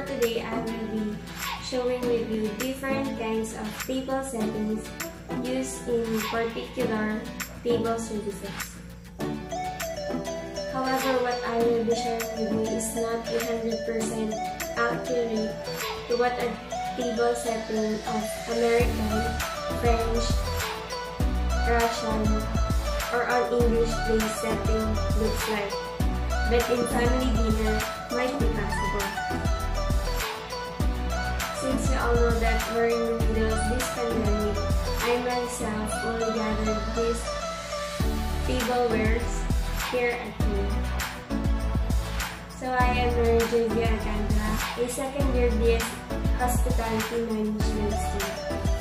for today, I will be showing with you different kinds of table settings used in particular table services. However, what I will be sharing with you is not 100% accurate to what a table setting of American, French, Russian, or an English-based setting looks like, but in family dinner might be possible. Since we all know that we're in the middle of this pandemic, I myself will gather these tablewares here at home. So I am Maria Alcantara, a second-year BS Hospitality Management student.